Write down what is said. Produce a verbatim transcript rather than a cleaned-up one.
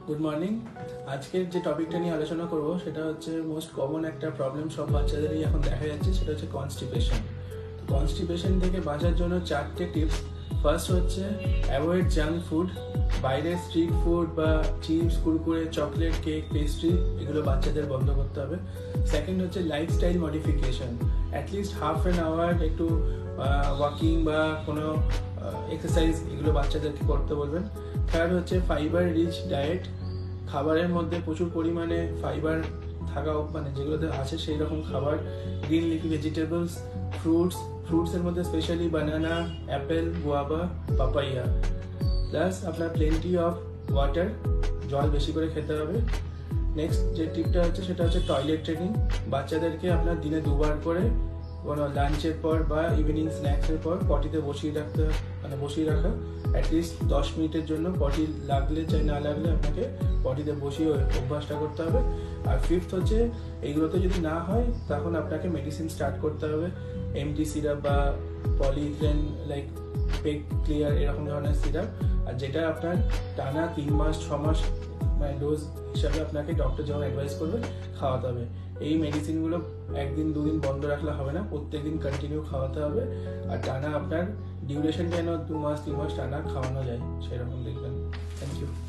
Good morning. আজকের যে টপিকটা নিয়ে আলোচনা করব সেটা হচ্ছে মোস্ট কমন একটা প্রবলেম সব বাচ্চাদেরই এখন দেখা যাচ্ছে, সেটা হচ্ছে কনস্টিপেশন। তো কনস্টিপেশন থেকে বাঁচার জন্য চারটে টিপস। ফার্স্ট হচ্ছে অ্যাভয়েড জাঙ্ক ফুড, বাইরের স্ট্রিট ফুড বা chips, Kurkure, chocolate, cake, pastry এগুলো বাচ্চাদের বন্ধ করতে হবে। সেকেন্ড হচ্ছে lifestyle modification, at least half an hour একটু ওয়াকিং বা কোনো এক্সারসাইজ এগুলো বাচ্চাদেরকে করতে বলবেন। থার্ড হচ্ছে ফাইবার রিচ ডায়েট, খাবারের মধ্যে প্রচুর পরিমাণে ফাইবার থাকা মানে যেগুলোতে আছে সেই রকম খাবার, গ্রিন লিফি ভেজিটেবলস, ফ্রুটস ফ্রুটসের মধ্যে specially banana, apple, guava, papaya. Plus আপনার প্লেন্টি অফ ওয়াটার, জল বেশি করে খেতে হবে। নেক্সট যে টিপটা হচ্ছে সেটা হচ্ছে টয়লেট ট্রেনিং। বাচ্চাদেরকে আপনার দিনে দুবার করে কোনো লাঞ্চের পর বা ইভিনিং স্ন্যাক্সের পর পটিতে বসিয়ে রাখতে মানে বসিয়ে রাখা, অ্যাটলিস্ট দশ মিনিটের জন্য। পটি লাগলে চাই না লাগলে আপনাকে পটিতে বসিয়ে অভ্যাসটা করতে হবে। আর ফিফথ হচ্ছে এইগুলোতে যদি না হয় তখন আপনাকে মেডিসিন স্টার্ট করতে হবে, এমটি সিরাপ বা পলিথ্রেন লাইক পেক ক্লিয়ার এরকম ধরনের সিরাপ। আর যেটা আপনার টানা তিন মাস ছ মাস মানে ডোজ হিসাবে আপনাকে ডক্টর যখন অ্যাডভাইস করবে খাওয়াতে হবে। এই মেডিসিনগুলো একদিন দুদিন বন্ধ রাখলে হবে না, প্রত্যেক দিন কন্টিনিউ খাওয়াতে হবে। আর টানা আপনার ডিউরেশন যেন দু মাস তিন মাস টানা খাওয়ানো যায় সেরকম দেখবেন। Thank you.